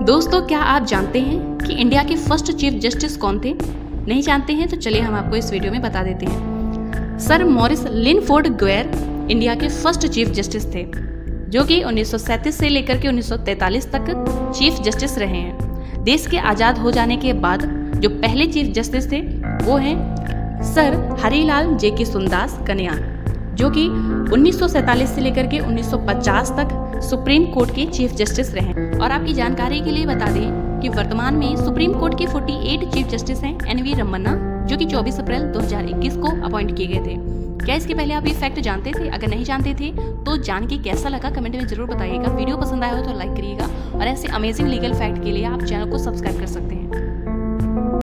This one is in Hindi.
दोस्तों, क्या आप जानते हैं कि इंडिया के फर्स्ट चीफ जस्टिस कौन थे? नहीं जानते हैं तो चलिए हम आपको इस वीडियो में बता देते हैं। Sir Maurice Linford Gwyer India के फर्स्ट चीफ जस्टिस थे, जो कि 1937 से लेकर के 1943 तक चीफ जस्टिस रहे हैं। देश के आज़ाद हो जाने के बाद जो पहले चीफ जस्टिस थे वो हैं सर हरिलाल जेके सुंदास कन्यान, जो कि 1947 से लेकर के 1950 तक सुप्रीम कोर्ट के चीफ जस्टिस रहे। और आपकी जानकारी के लिए बता दें कि वर्तमान में सुप्रीम कोर्ट के 48 चीफ जस्टिस हैं एनवी रमन्ना, जो कि 24 अप्रैल 2021 को अपॉइंट किए गए थे। क्या इसके पहले आप ये फैक्ट जानते थे? अगर नहीं जानते थे तो जान के कैसा लगा कमेंट में जरूर बताइएगा। वीडियो पसंद आया हो तो लाइक करिएगा और ऐसे अमेजिंग लीगल फैक्ट के लिए आप चैनल को सब्सक्राइब कर सकते हैं।